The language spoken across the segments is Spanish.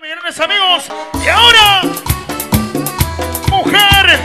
Millones amigos. Y ahora, mujer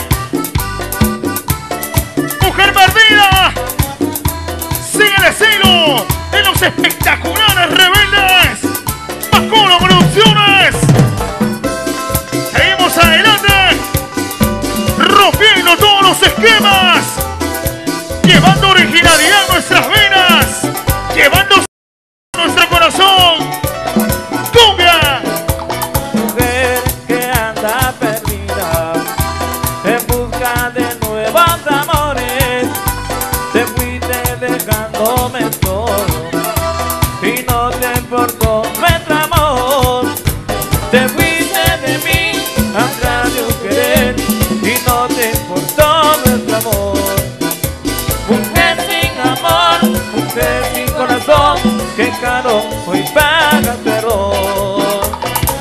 perdida, sigue el estilo de los espectaculares rebeldes. Macono Producciones. Seguimos adelante, rompiendo todos los esquemas, llevando originalidad a nuestras venas, llevando nuestro corazón. ¡Cumbia! Mujer que anda perdida en busca de nuevos amores, te fuiste dejándome solo y no te importó nuestro amor. Te fuiste de mí atrás de un querer y no te importó nuestro amor. Mujer sin amor, mujer sin corazón, que caro hoy paga tu error.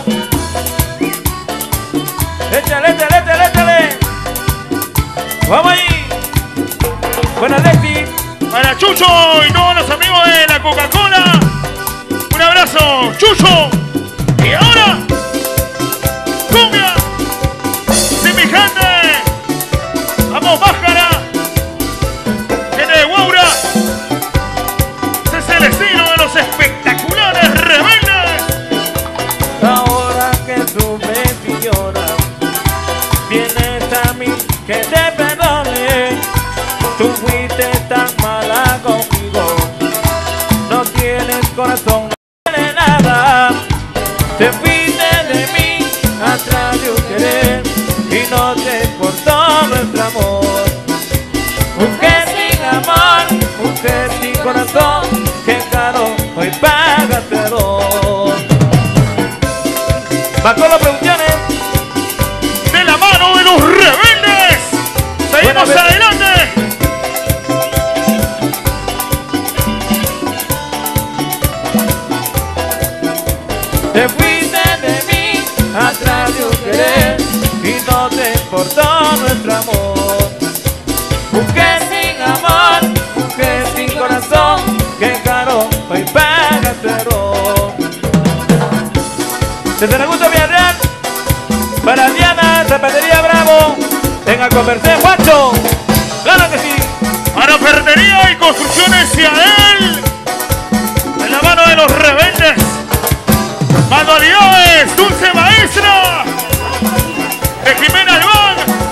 Échale, échale, échale, échale. Vamos ahí. Buenas Lexi. Para Chucho y todos los amigos de la Coca-Cola. Un abrazo, Chucho. Y ahora, cumbia. Sí, mi gente. Vamos, máscara. Gente de Guaura. Ese es el estilo de los espectaculares rebeldes. Ahora que tú me lloras, vienes a mí que te perdone. Tú fuiste tan mala conmigo, no tienes corazón, no tienes nada. Te fuiste de mí atrás de un querer y no te importó nuestro amor. Mujer sin amor, mujer sin corazón, que caro hoy paga tu error. Macono Producciones. De la mano de los rebeldes. Seguimos adelante. Te fuiste de mí atrás de un querer y no te importó nuestro amor. Mujer sin amor, mujer sin corazón, que caro hoy paga tu error. Desde Augusto Villarreal, para Diana, Zapatería Bravo, en Alcomercé, Juancho. Claro que sí. Para Ferretería y Construcciones Ciadel. De la mano de los rebeldes. Manualidades Dulce Maestra de Jimena Albán.